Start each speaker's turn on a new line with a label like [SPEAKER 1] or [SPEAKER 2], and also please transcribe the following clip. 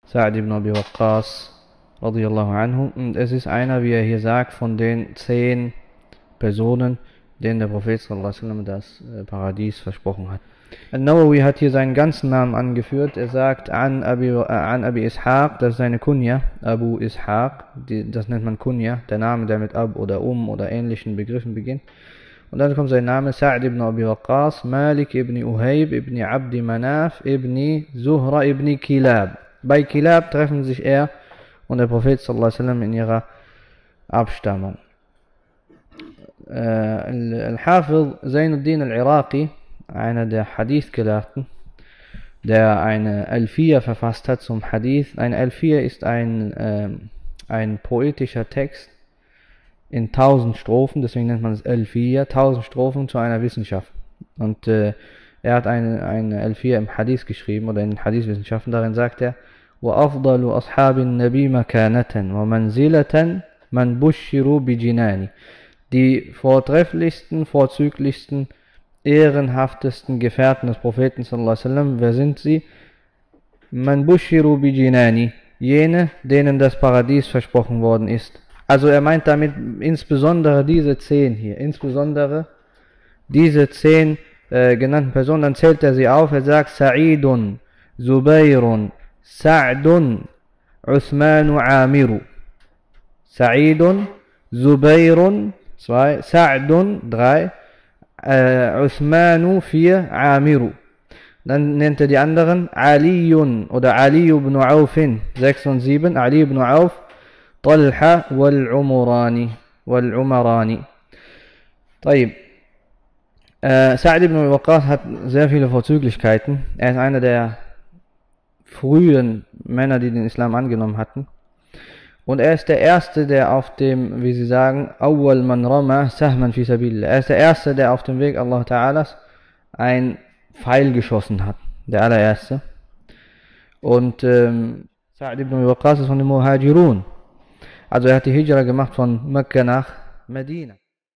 [SPEAKER 1] Sa'd ibn Abi Waqqas radiyallahu anhu. Und es ist einer, wie er hier sagt, von den 10 Personen, denen der Prophet sallallahu alaihi wasallam das Paradies versprochen hat. An-Nawawi hat hier seinen ganzen Namen angeführt. Er sagt an Abi Ishaq, das ist seine Kunja, Abu Ishaq, das nennt man Kunja, der Name, der mit Ab oder oder ähnlichen Begriffen beginnt. Und dann kommt sein Name Sa'd ibn Abi Waqqas, Malik ibn Uhayb ibn Abdi Manaf ibn Zuhra ibn Kilab. Bei Kilab treffen sich er und der Prophet sallallahu alaihi wasallam in ihrer Abstammung. Al-Hafiz Zainuddin al-Iraqi, einer der Hadith-Gelehrten, der eine Alfiya verfasst hat zum Hadith. Ein Alfiya ist ein poetischer Text in 1000 Strophen, deswegen nennt man es Alfiya, 1000 Strophen zu einer Wissenschaft. Und er hat eine Alfiya im Hadith geschrieben oder in Hadith-Wissenschaften. Darin sagt er: وَأَفْضَلُ أَصْحَابِ النَّبِي مَكَانَةً وَمَنْزِلَةً مَنْ بُشِّرُوا بِجِنَانِ. Die vortrefflichsten, vorzüglichsten, ehrenhaftesten Gefährten des Propheten sallallahu alaihi wasallam, wer sind sie? Man bushiru bijinani, jene, denen das Paradies versprochen worden ist. Also er meint damit insbesondere diese 10 hier, insbesondere diese 10 genannten Personen. Dann zählt er sie auf, er sagt Sa'idun, Zubayrun, Sa'dun, Uthmanu Amiru. Sa'idun, Zubayrun 2, Sa'dun 3, Uthmanu 4, Amiru. Dann nennt er die anderen Aliyun oder Ali ibn Aufin 6 und 7, Ali ibn Auf, Talha wal-Umarani. Sa'd ibn Abi Waqqas hat sehr viele Vorzüglichkeiten. Er ist einer der frühen Männer, die den Islam angenommen hatten. Und er ist der Erste, der auf dem, wie sie sagen, Awwal man rama sahman fi sabilillah. Er ist der Erste, der auf dem Weg Allah Ta'alas ein Pfeil geschossen hat. Der allererste. Und Sa'd ibn Abi Waqqas ist von den Muhajirun. Also er hat die Hijra gemacht von Mekka nach Medina.